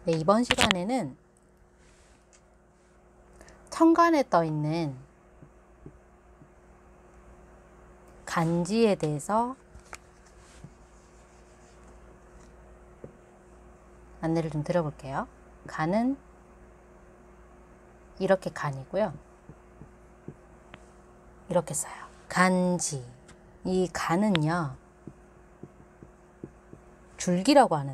네, 이번 시간에는 천간에 떠 있는 간지에 대해서 안내를 좀 드려볼게요. 간은 이렇게 간이고요. 이렇게 써요. 간지. 이 간은요, 줄기라고 하는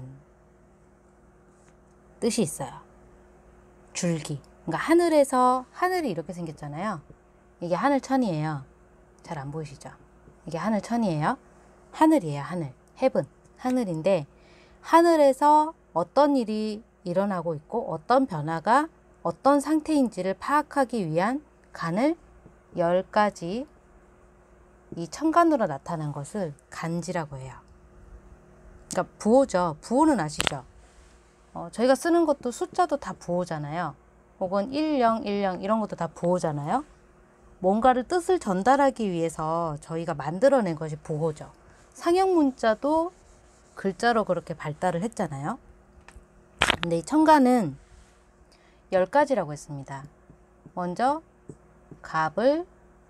뜻이 있어요. 줄기. 그러니까 하늘이 이렇게 생겼잖아요. 이게 하늘천이에요. 잘 안 보이시죠? 이게 하늘천이에요. 하늘이에요, 하늘. 헤븐. 하늘인데, 하늘에서 어떤 일이 일어나고 있고, 어떤 변화가 어떤 상태인지를 파악하기 위한 간을 10가지 이 천간으로 나타난 것을 간지라고 해요. 그러니까 부호죠. 부호는 아시죠? 저희가 쓰는 것도 숫자도 다 부호잖아요. 혹은 10, 10 이런 것도 다 부호잖아요. 뭔가를 뜻을 전달하기 위해서 저희가 만들어낸 것이 부호죠. 상형 문자도 글자로 그렇게 발달을 했잖아요. 근데 이 천간은 10가지라고 했습니다. 먼저 갑을,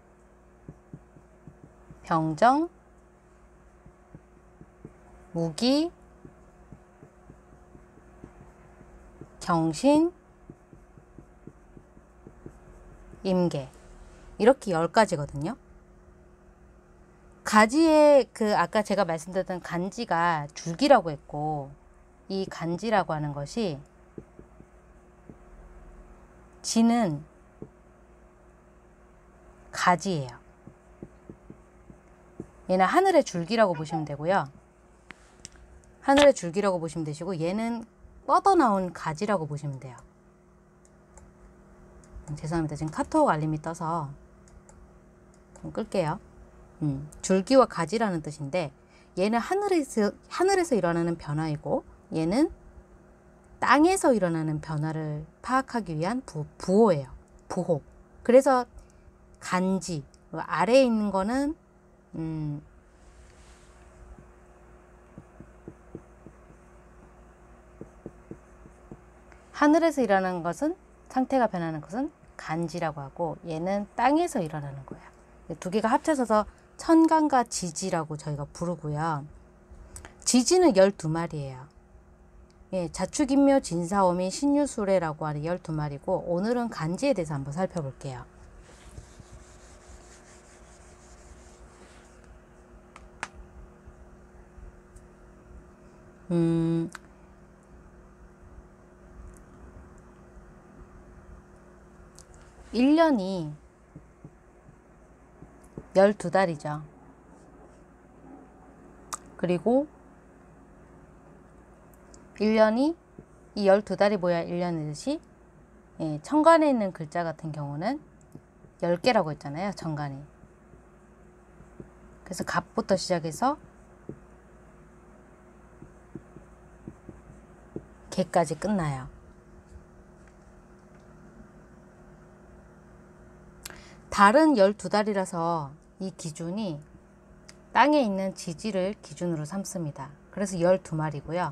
병정, 무기, 경신, 임계. 이렇게 10가지거든요. 가지의 아까 제가 말씀드렸던 간지가 줄기라고 했고, 이 간지라고 하는 것이 지는 가지예요. 얘는 하늘의 줄기라고 보시면 되고요. 하늘의 줄기라고 보시면 되시고, 얘는 뻗어나온 가지라고 보시면 돼요. 죄송합니다. 지금 카톡 알림이 떠서 좀 끌게요. 줄기와 가지라는 뜻인데, 얘는 하늘에서 일어나는 변화이고, 얘는 땅에서 일어나는 변화를 파악하기 위한 부호예요. 부호. 그래서 간지, 아래에 있는 거는 하늘에서 일어나는 것은, 상태가 변하는 것은 간지라고 하고, 얘는 땅에서 일어나는 거예요. 두 개가 합쳐져서 천간과 지지라고 저희가 부르고요. 지지는 12마리예요. 예, 자축인묘, 진사오미, 신유수레라고 하는 12마리고, 오늘은 간지에 대해서 한번 살펴볼게요. 1년이 12달이죠. 그리고 1년이 이 12달이 뭐야 1년이듯이, 예, 천간에 있는 글자 같은 경우는 10개라고 했잖아요. 천간이. 그래서 갑부터 시작해서 개까지 끝나요. 달은 12달이라서 이 기준이 땅에 있는 지지를 기준으로 삼습니다. 그래서 12마리고요.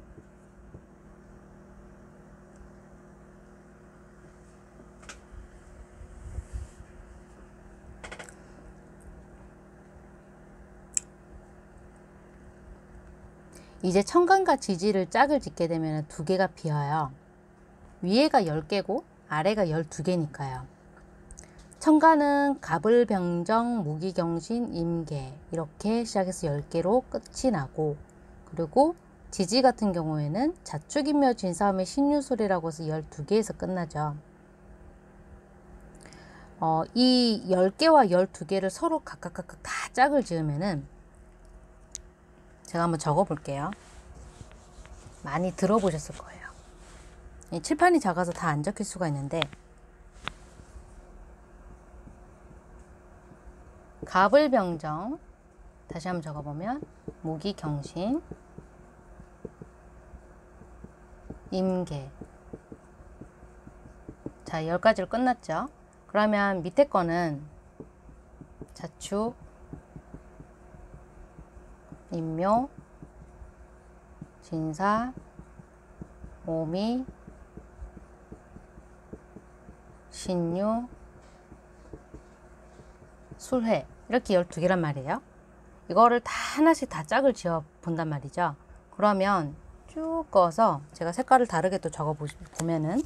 이제 천간과 지지를 짝을 짓게 되면 두 개가 비어요. 위에가 10개고 아래가 12개니까요. 천간은 갑을, 병정, 무기경신, 임계 이렇게 시작해서 10개로 끝이 나고, 그리고 지지 같은 경우에는 자축인묘, 진사오미, 신유술이라고 해서 12개에서 끝나죠. 이 10개와 12개를 서로 각각 다 짝을 지으면은, 제가 한번 적어 볼게요. 많이 들어보셨을 거예요. 이 칠판이 작아서 다 안 적힐 수가 있는데, 갑을병정, 다시 한번 적어보면 무기경신, 임계. 자, 10가지로 끝났죠. 그러면 밑에 거는 자축, 인묘, 진사, 오미, 신유, 술해. 이렇게 12개란 말이에요. 이거를 다 하나씩 다 짝을 지어 본단 말이죠. 그러면 쭉 꺼서 제가 색깔을 다르게 또 적어 보면은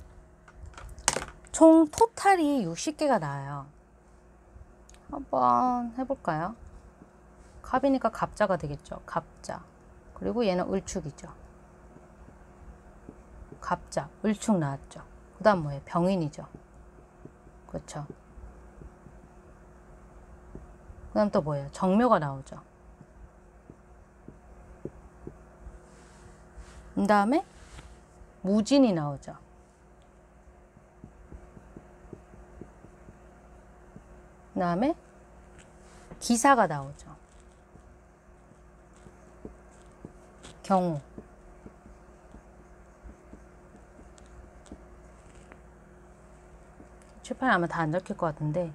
총 토탈이 60개가 나와요. 한번 해볼까요? 갑이니까 갑자가 되겠죠. 갑자. 그리고 얘는 을축이죠. 갑자, 을축 나왔죠. 그 다음 뭐예요? 병인이죠. 그렇죠. 그 다음 또 뭐예요? 정묘가 나오죠. 그 다음에 무진이 나오죠. 그 다음에 기사가 나오죠. 경우. 칠판에 아마 다 안 적힐 것 같은데,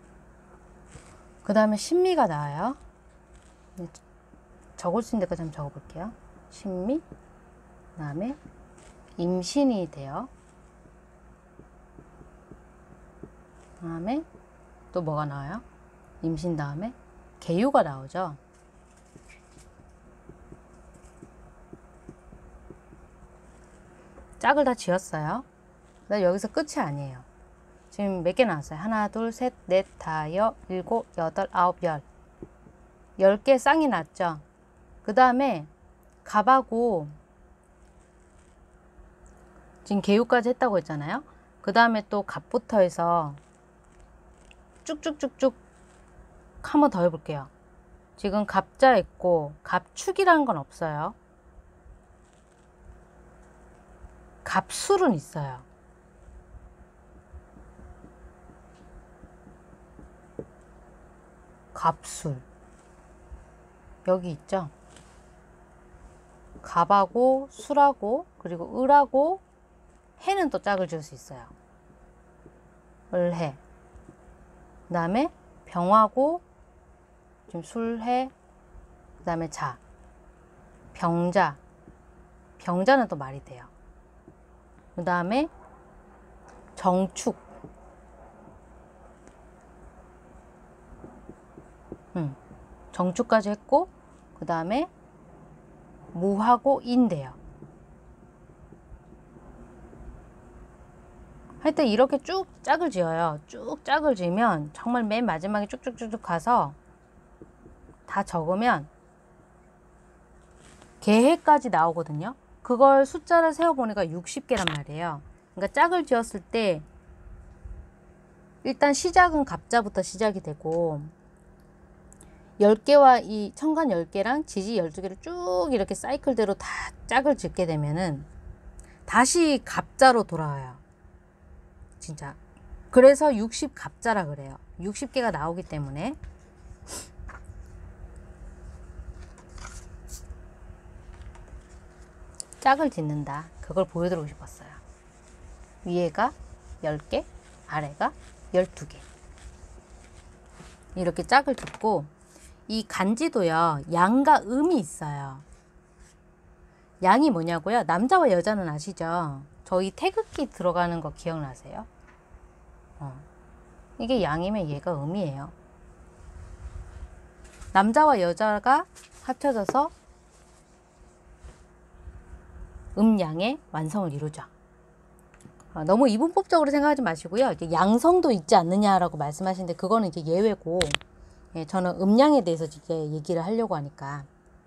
그 다음에 신미가 나와요. 적을 수 있는 데까지 한번 적어볼게요. 신미, 그 다음에 임신이 돼요. 그 다음에 또 뭐가 나와요? 임신 다음에 계유가 나오죠. 짝을 다 지었어요. 그다음 여기서 끝이 아니에요. 지금 몇 개 나왔어요? 하나, 둘, 셋, 넷, 다섯, 일곱, 여덟, 아홉, 열. 10개 쌍이 났죠. 그 다음에 갑하고 지금 계유까지 했다고 했잖아요. 그 다음에 또 갑부터 해서 쭉쭉쭉쭉 한 번 더 해볼게요. 지금 갑자 있고 갑축이라는 건 없어요. 갑술은 있어요. 갑술 여기 있죠. 갑하고 술하고 그리고 을하고 해는 또 짝을 지을 수 있어요. 을해. 그 다음에 병하고 지금 술해. 그 다음에 자. 병자. 병자는 또 말이 돼요. 그 다음에 정축. 정축까지 했고, 그 다음에 무하고 인돼요. 하여튼 이렇게 쭉 짝을 지어요. 쭉 짝을 지으면 정말 맨 마지막에 쭉쭉쭉쭉 가서 다 적으면 개해까지 나오거든요. 그걸 숫자를 세어보니까 60개란 말이에요. 그러니까 짝을 지었을 때 일단 시작은 갑자부터 시작이 되고 10개와 이 천간 10개랑 지지 12개를 쭉 이렇게 사이클대로 다 짝을 짓게 되면은 다시 갑자로 돌아와요. 진짜. 그래서 60갑자라 그래요. 60개가 나오기 때문에. 짝을 짓는다. 그걸 보여드리고 싶었어요. 위에가 10개, 아래가 12개. 이렇게 짝을 짓고 이 간지도요. 양과 음이 있어요. 양이 뭐냐고요? 남자와 여자는 아시죠? 저희 태극기 들어가는 거 기억나세요? 이게 양이면 얘가 음이에요. 남자와 여자가 합쳐져서 음양의 완성을 이루죠. 너무 이분법적으로 생각하지 마시고요. 이게 양성도 있지 않느냐라고 말씀하시는데 그거는 이제 예외고, 예, 저는 음양에 대해서 이제 얘기를 하려고 하니까.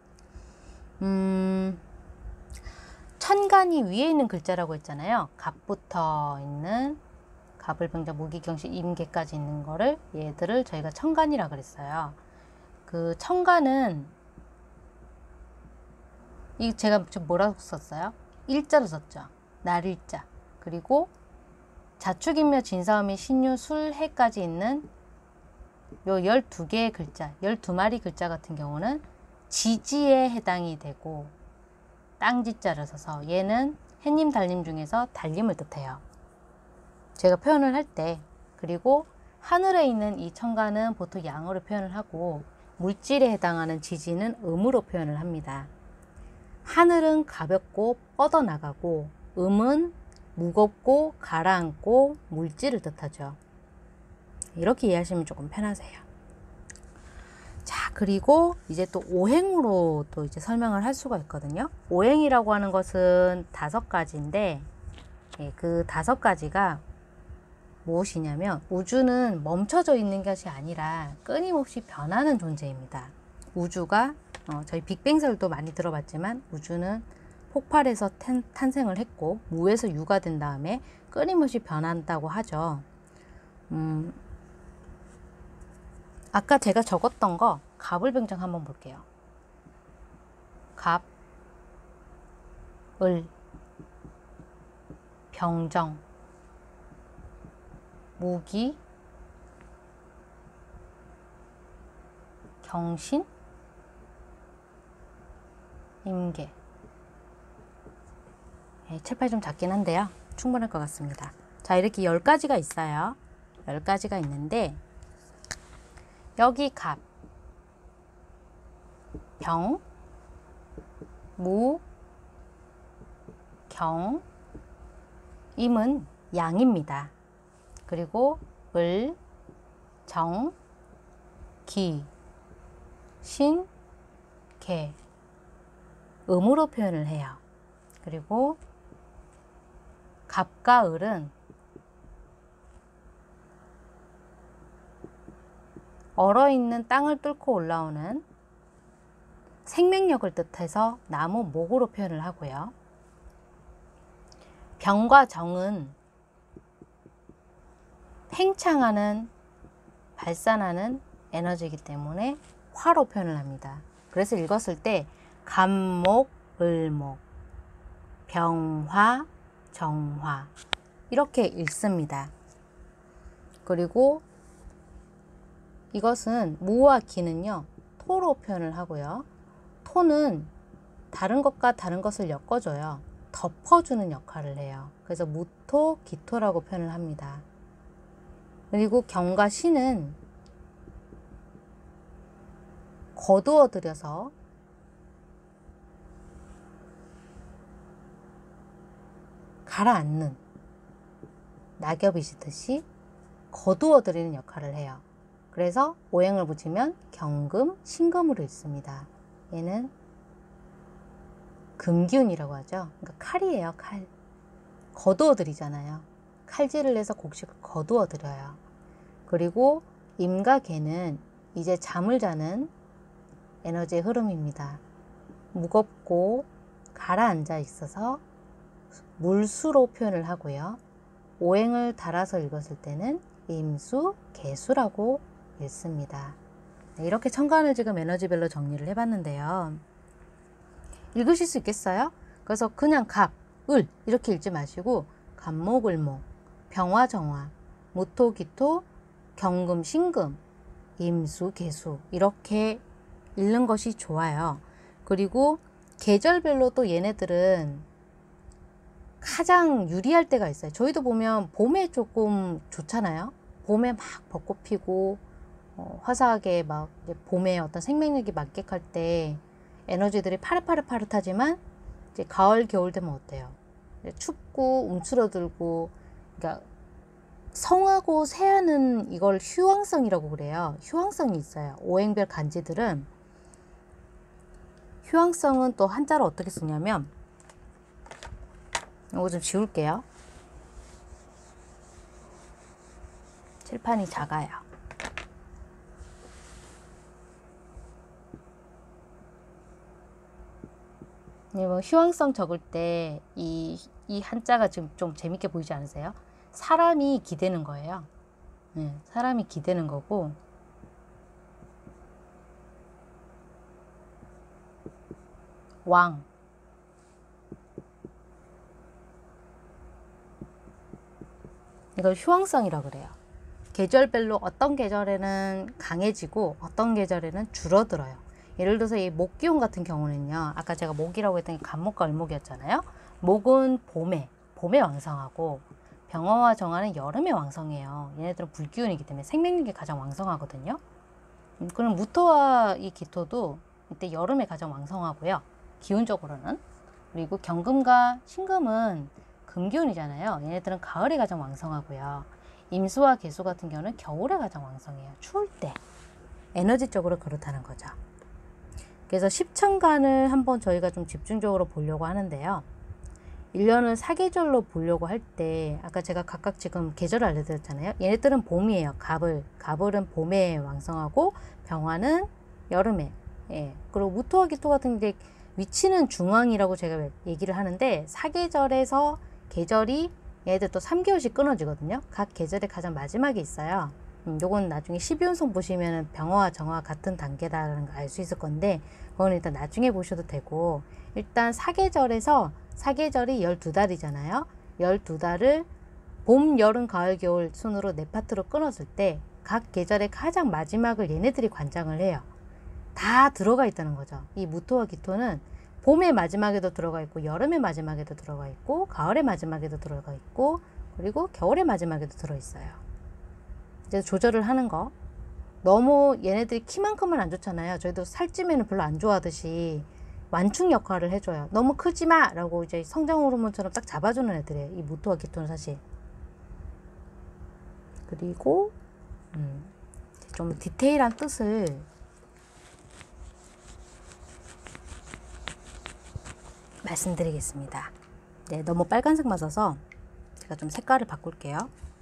천간이 위에 있는 글자라고 했잖아요. 갑부터 있는 갑을 병자 무기경신 임계까지 있는 거를 얘들을 저희가 천간이라 그랬어요. 그 천간은 이 제가 지금 뭐라고 썼어요? 일자로 썼죠. 날일자. 그리고 자축인묘 진사음이 신유 술해까지 있는 요 12개의 글자, 12마리 글자 같은 경우는 지지에 해당이 되고 땅지자를 써서 얘는 해님 달님 중에서 달님을 뜻해요. 제가 표현을 할 때. 그리고 하늘에 있는 이 천간은 보통 양으로 표현을 하고 물질에 해당하는 지지는 음으로 표현을 합니다. 하늘은 가볍고 뻗어나가고 음은 무겁고 가라앉고 물질을 뜻하죠. 이렇게 이해하시면 조금 편하세요. 자, 그리고 이제 또 오행으로 또 이제 설명을 할 수가 있거든요. 오행이라고 하는 것은 5가지인데, 그 5가지가 무엇이냐면, 우주는 멈춰져 있는 것이 아니라 끊임없이 변하는 존재입니다. 우주가, 저희 빅뱅설도 많이 들어봤지만, 우주는 폭발해서 탄생을 했고, 무에서 유가 된 다음에 끊임없이 변한다고 하죠. 아까 제가 적었던 거 갑을병정 한번 볼게요. 갑, 을, 병정, 무기, 경신, 임계. 칠판이 좀 작긴 한데요. 충분할 것 같습니다. 자, 이렇게 10가지가 있어요. 10가지가 있는데, 여기 갑, 병, 무, 경, 임은 양입니다. 그리고 을, 정, 기, 신, 개, 음으로 표현을 해요. 그리고 갑과 을은 얼어있는 땅을 뚫고 올라오는 생명력을 뜻해서 나무, 목으로 표현을 하고요. 병과 정은 팽창하는, 발산하는 에너지이기 때문에 화로 표현을 합니다. 그래서 읽었을 때 갑목, 을목, 병화, 정화 이렇게 읽습니다. 그리고 이것은 무와 기는요, 토로 표현을 하고요. 토는 다른 것과 다른 것을 엮어줘요. 덮어주는 역할을 해요. 그래서 무토, 기토라고 표현을 합니다. 그리고 경과 신은 거두어 들여서 가라앉는 낙엽이시듯이 거두어 들이는 역할을 해요. 그래서 오행을 붙이면 경금, 신금으로 있습니다. 얘는 금기운이라고 하죠. 그러니까 칼이에요, 칼. 거두어 들이잖아요. 칼질을 해서 곡식을 거두어 들여요. 그리고 임과 개는 이제 잠을 자는 에너지의 흐름입니다. 무겁고 가라앉아 있어서 물수로 표현을 하고요. 오행을 달아서 읽었을 때는 임수, 개수라고 읽습니다. 네, 이렇게 천간을 지금 에너지별로 정리를 해봤는데요. 읽으실 수 있겠어요? 그래서 그냥 갑, 을 이렇게 읽지 마시고 갑목, 을목, 병화, 정화, 무토, 기토, 경금, 신금, 임수, 개수 이렇게 읽는 것이 좋아요. 그리고 계절별로 또 얘네들은 가장 유리할 때가 있어요. 저희도 보면 봄에 조금 좋잖아요. 봄에 막 벚꽃 피고 화사하게 막 봄에 어떤 생명력이 만끽할 때 에너지들이 파릇파릇하지만 이제 가을, 겨울 되면 어때요? 춥고 움츠러들고, 그러니까 성하고 세하는 이걸 휴황성이라고 그래요. 휴황성이 있어요. 오행별 간지들은 휴황성은 또 한자로 어떻게 쓰냐면, 이거 좀 지울게요. 칠판이 작아요. 뭐 휴황성 적을 때 이 한자가 지금 좀 재밌게 보이지 않으세요? 사람이 기대는 거예요. 네, 사람이 기대는 거고, 왕, 이걸 휴황성이라고 그래요. 계절별로 어떤 계절에는 강해지고 어떤 계절에는 줄어들어요. 예를 들어서 이 목기운 같은 경우는요, 아까 제가 목이라고 했던 게 갑목과 을목이었잖아요. 목은 봄에 왕성하고, 병화와 정화는 여름에 왕성해요. 얘네들은 불기운이기 때문에 생명력이 가장 왕성하거든요. 그럼 무토와 이 기토도 이때 여름에 가장 왕성하고요, 기운적으로는. 그리고 경금과 신금은 금기운이잖아요. 얘네들은 가을에 가장 왕성하고요. 임수와 개수 같은 경우는 겨울에 가장 왕성해요. 추울 때. 에너지적으로 그렇다는 거죠. 그래서 십천간을 한번 저희가 좀 집중적으로 보려고 하는데요. 1년을 사계절로 보려고 할 때 아까 제가 각각 지금 계절을 알려드렸잖아요. 얘네들은 봄이에요. 갑을은 봄에 왕성하고 병화는 여름에. 예. 그리고 무토와 기토 같은 게 위치는 중앙이라고 제가 얘기를 하는데 사계절에서 계절이 얘네들 또 3개월씩 끊어지거든요. 각 계절의 가장 마지막에 있어요. 요건 나중에 12운송 보시면 병화와 정화가 같은 단계다라는 거 알 수 있을 건데 그건 일단 나중에 보셔도 되고 일단 사계절에서 사계절이 12달이잖아요. 12달을 봄, 여름, 가을, 겨울 순으로 네 파트로 끊었을 때 각 계절의 가장 마지막을 얘네들이 관장을 해요. 다 들어가 있다는 거죠. 이 무토와 기토는 봄의 마지막에도 들어가 있고 여름의 마지막에도 들어가 있고 가을의 마지막에도 들어가 있고 그리고 겨울의 마지막에도 들어있어요. 이제 조절을 하는 거. 너무 얘네들이 키만큼은 안 좋잖아요. 저희도 살찌면 별로 안 좋아하듯이 완충 역할을 해줘요. 너무 크지 마! 라고 이제 성장 호르몬처럼 딱 잡아주는 애들이에요. 이 무토와 기토는 사실. 그리고 좀 디테일한 뜻을 말씀드리겠습니다. 네, 너무 빨간색 맞아서 제가 좀 색깔을 바꿀게요.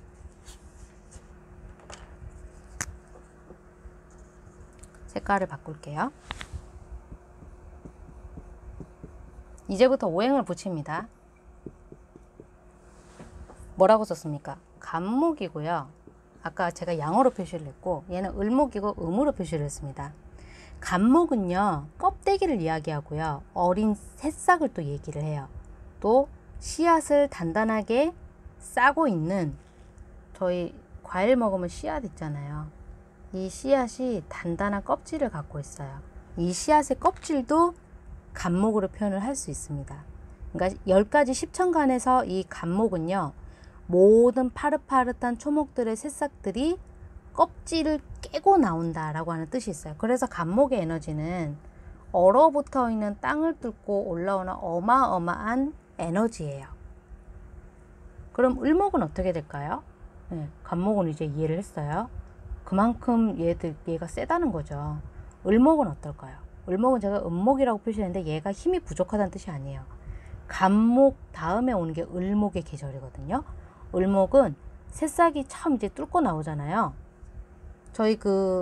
색깔을 바꿀게요. 이제부터 오행을 붙입니다. 뭐라고 썼습니까? 간목이고요. 아까 제가 양어로 표시를 했고 얘는 을목이고 음으로 표시를 했습니다. 간목은요. 껍데기를 이야기하고요. 어린 새싹을 또 얘기를 해요. 또 씨앗을 단단하게 싸고 있는 저희 과일 먹으면 씨앗 있잖아요. 이 씨앗이 단단한 껍질을 갖고 있어요. 이 씨앗의 껍질도 간목으로 표현을 할 수 있습니다. 그러니까 10가지 십천간에서 이 간목은요. 모든 파릇파릇한 초목들의 새싹들이 껍질을 깨고 나온다라고 하는 뜻이 있어요. 그래서 간목의 에너지는 얼어붙어 있는 땅을 뚫고 올라오는 어마어마한 에너지예요. 그럼 을목은 어떻게 될까요? 네, 간목은 이제 이해를 했어요. 그만큼 얘가 세다는 거죠. 을목은 어떨까요? 을목은 제가 음목이라고 표시했는데 얘가 힘이 부족하다는 뜻이 아니에요. 간목 다음에 오는 게 을목의 계절이거든요. 을목은 새싹이 처음 이제 뚫고 나오잖아요. 저희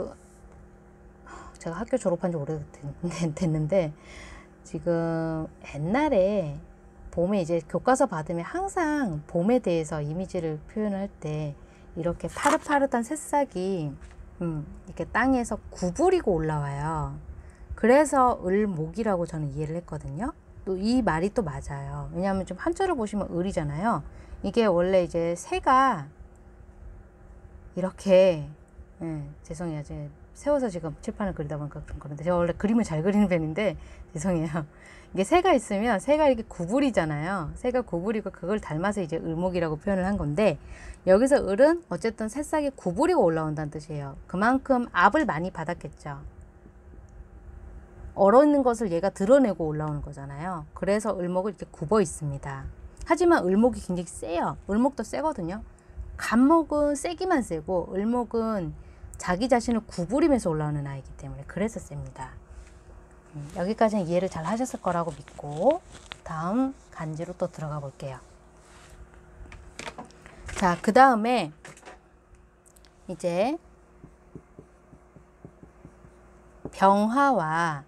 제가 학교 졸업한 지 오래됐는데 지금 옛날에 봄에 이제 교과서 받으면 항상 봄에 대해서 이미지를 표현할 때 이렇게 파릇파릇한 새싹이 이렇게 땅에서 구부리고 올라와요. 그래서 을목이라고 저는 이해를 했거든요. 또 이 말이 또 맞아요. 왜냐하면 좀 한자를 보시면 을이잖아요. 이게 원래 이제 새가 이렇게 죄송해요. 제가 세워서 지금 칠판을 그리다 보니까 그런데 제가 원래 그림을 잘 그리는 편인데 죄송해요. 이게 새가 있으면 새가 이렇게 구부리잖아요. 새가 구부리고 그걸 닮아서 이제 을목이라고 표현을 한 건데 여기서 을은 어쨌든 새싹이 구부리고 올라온다는 뜻이에요. 그만큼 압을 많이 받았겠죠. 얼어있는 것을 얘가 드러내고 올라오는 거잖아요. 그래서 을목을 이렇게 굽어 있습니다. 하지만 을목이 굉장히 세요. 을목도 세거든요. 간목은 세기만 세고 을목은 자기 자신을 구부리면서 올라오는 아이기 때문에 그래서 셉니다. 여기까지는 이해를 잘 하셨을 거라고 믿고 다음 간지로 또 들어가 볼게요. 자, 그 다음에 이제 병화와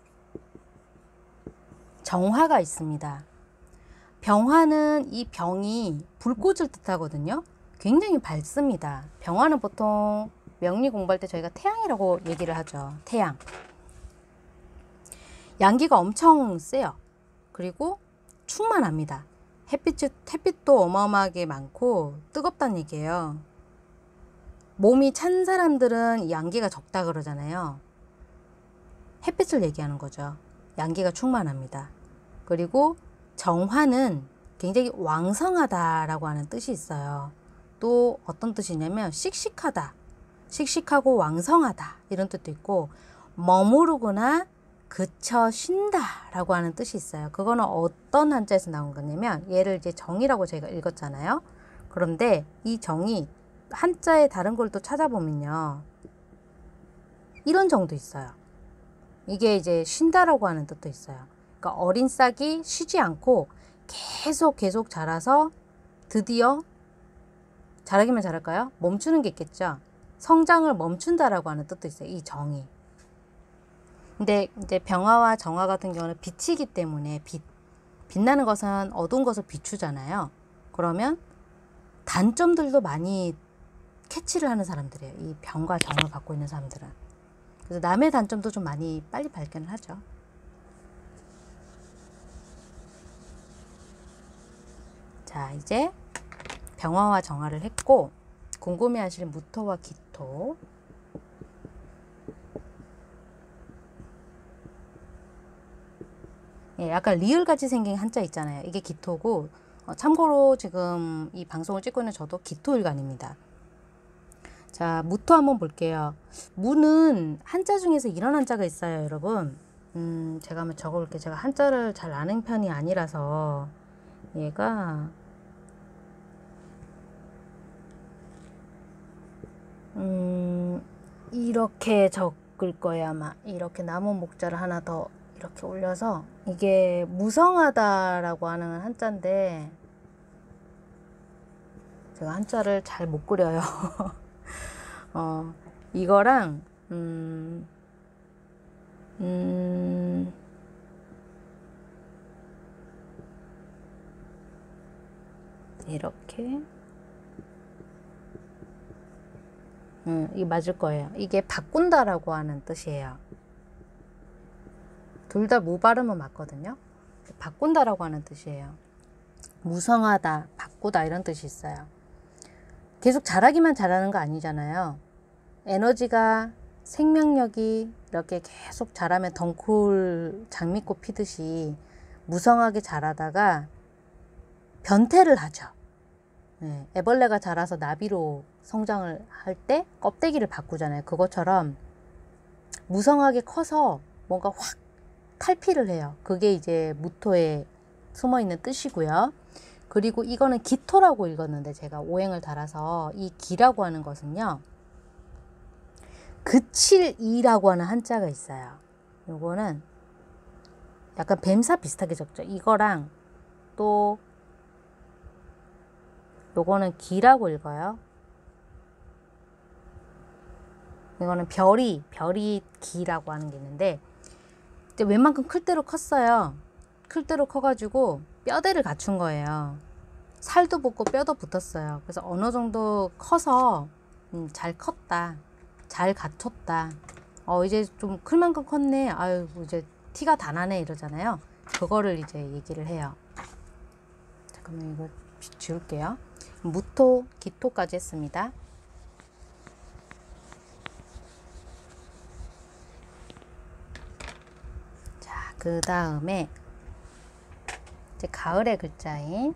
정화가 있습니다. 병화는 이 병이 불꽃을 뜻하거든요. 굉장히 밝습니다. 병화는 보통 명리 공부할 때 저희가 태양이라고 얘기를 하죠. 태양. 양기가 엄청 세요. 그리고 충만합니다. 햇빛도 어마어마하게 많고 뜨겁다는 얘기예요. 몸이 찬 사람들은 양기가 적다 그러잖아요. 햇빛을 얘기하는 거죠. 양기가 충만합니다. 그리고 정화는 굉장히 왕성하다라고 하는 뜻이 있어요. 또 어떤 뜻이냐면 씩씩하다, 씩씩하고 왕성하다 이런 뜻도 있고 머무르거나 그쳐 쉰다 라고 하는 뜻이 있어요. 그거는 어떤 한자에서 나온 거냐면, 얘를 이제 정이라고 제가 읽었잖아요. 그런데 이 정이 한자의 다른 걸 또 찾아보면요, 이런 정도 있어요. 이게 이제 쉰다라고 하는 뜻도 있어요. 그러니까 어린 싹이 쉬지 않고 계속 자라서 드디어, 자라기만 자랄까요? 멈추는 게 있겠죠. 성장을 멈춘다라고 하는 뜻도 있어요. 이 정이. 근데 이제 병화와 정화 같은 경우는 빛이기 때문에, 빛나는 것은 어두운 것을 비추잖아요. 그러면 단점들도 많이 캐치를 하는 사람들이에요. 이 병과 정을 갖고 있는 사람들은. 그래서 남의 단점도 좀 많이 빨리 발견을 하죠. 자, 이제 병화와 정화를 했고, 궁금해하실 무토와 기토. 예, 약간 리을같이 생긴 한자 있잖아요. 이게 기토고, 참고로 지금 이 방송을 찍고 있는 저도 기토일간입니다. 자, 무토 한번 볼게요. 무는 한자 중에서 이런 한자가 있어요, 여러분. 제가 한번 적어볼게요. 제가 한자를 잘 아는 편이 아니라서. 얘가 이렇게 적을 거예요, 아마. 이렇게 나무 목자를 하나 더 이렇게 올려서, 이게 무성하다라고 하는 한자인데 제가 한자를 잘 못 그려요. 이거랑 이렇게 이게 맞을 거예요. 이게 바꾼다라고 하는 뜻이에요. 둘 다 무 발음은 맞거든요. 바꾼다라고 하는 뜻이에요. 무성하다, 바꾸다 이런 뜻이 있어요. 계속 자라기만 자라는 거 아니잖아요. 에너지가, 생명력이 이렇게 계속 자라면 덩쿨 장미꽃 피듯이 무성하게 자라다가 변태를 하죠. 네, 애벌레가 자라서 나비로 성장을 할 때 껍데기를 바꾸잖아요. 그것처럼 무성하게 커서 뭔가 확 탈피를 해요. 그게 이제 무토에 숨어있는 뜻이고요. 그리고 이거는 기토라고 읽었는데 제가 오행을 달아서, 이 기라고 하는 것은요, 그칠 이라고 하는 한자가 있어요. 요거는 약간 뱀사 비슷하게 적죠. 이거랑 또 요거는 기라고 읽어요. 이거는 별이 기라고 하는 게 있는데, 이제 웬만큼 클 대로 컸어요. 클 대로 커가지고 뼈대를 갖춘 거예요. 살도 붙고 뼈도 붙었어요. 그래서 어느 정도 커서 잘 컸다, 잘 갖췄다, 이제 좀 클 만큼 컸네, 아유 이제 티가 다 나네 이러잖아요. 그거를 이제 얘기를 해요. 잠깐만 이거 지울게요. 무토, 기토까지 했습니다. 자, 그 다음에 이제 가을의 글자인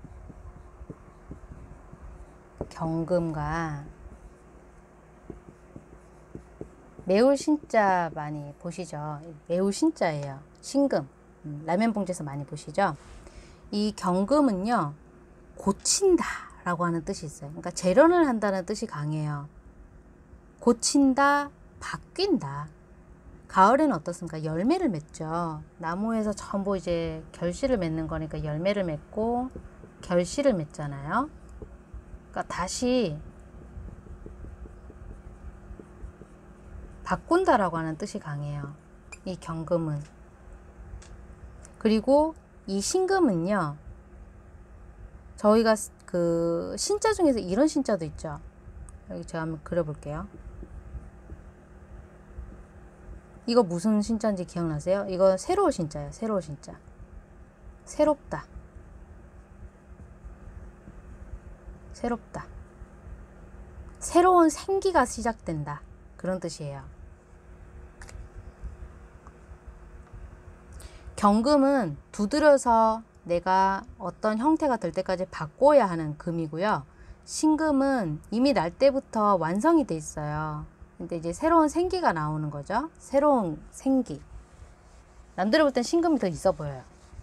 경금과 매울 신자 많이 보시죠? 매울 신자예요. 신금. 라면 봉지에서 많이 보시죠? 이 경금은요, 고친다 라고 하는 뜻이 있어요. 그러니까 재련을 한다는 뜻이 강해요. 고친다, 바뀐다. 가을에는 어떻습니까? 열매를 맺죠. 나무에서 전부 이제 결실을 맺는 거니까 열매를 맺고 결실을 맺잖아요. 그러니까 다시 바꾼다라고 하는 뜻이 강해요. 이 경금은. 그리고 이 신금은요, 저희가 그 신자 중에서 이런 신자도 있죠. 여기 제가 한번 그려볼게요. 이거 무슨 신자인지 기억나세요? 이거 새로울 신자예요. 새로울 신자. 새롭다. 새롭다. 새로운 생기가 시작된다. 그런 뜻이에요. 경금은 두드려서 내가 어떤 형태가 될 때까지 바꿔야 하는 금이고요. 신금은 이미 날 때부터 완성이 돼 있어요. 근데 이제 새로운 생기가 나오는 거죠. 새로운 생기. 남들이 볼 땐 신금이 더 있어 보여요.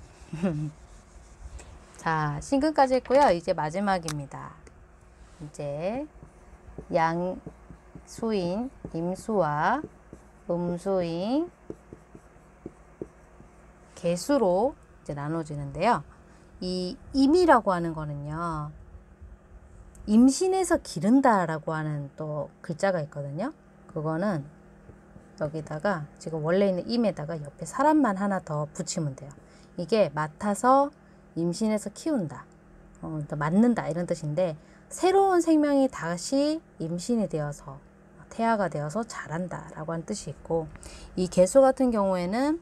자, 신금까지 했고요. 이제 마지막입니다. 이제 양수인, 임수와 음수인, 개수로 이제 나눠지는데요. 이 임이라고 하는 거는요. 임신해서 기른다라고 하는 또 글자가 있거든요. 그거는 여기다가 지금 원래 있는 임에다가 옆에 사람만 하나 더 붙이면 돼요. 이게 맡아서 임신해서 키운다, 맞는다 이런 뜻인데 새로운 생명이 다시 임신이 되어서 태아가 되어서 자란다 라고 하는 뜻이 있고, 이 개수 같은 경우에는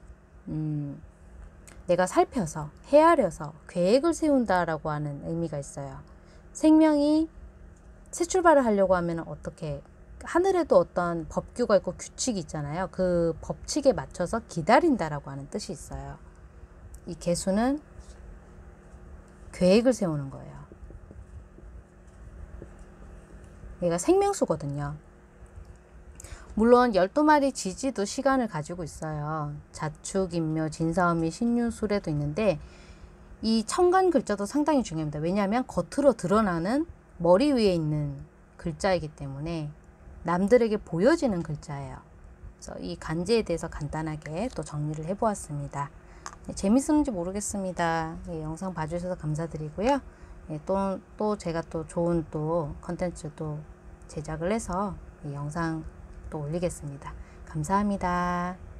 내가 살펴서 헤아려서 계획을 세운다라고 하는 의미가 있어요. 생명이 새 출발을 하려고 하면 어떻게, 하늘에도 어떤 법규가 있고 규칙이 있잖아요. 그 법칙에 맞춰서 기다린다라고 하는 뜻이 있어요. 이 개수는 계획을 세우는 거예요. 얘가 생명수거든요. 물론 12마리 지지도 시간을 가지고 있어요. 자축, 인묘, 진사음이, 신유, 수레도 있는데 이 천간 글자도 상당히 중요합니다. 왜냐하면 겉으로 드러나는 머리 위에 있는 글자이기 때문에 남들에게 보여지는 글자예요. 그래서 이 간제에 대해서 간단하게 또 정리를 해보았습니다. 네, 재밌었는지 모르겠습니다. 네, 영상 봐주셔서 감사드리고요. 네, 또 제가 또 좋은 또 컨텐츠도 제작을 해서 이 영상 또 올리겠습니다. 감사합니다.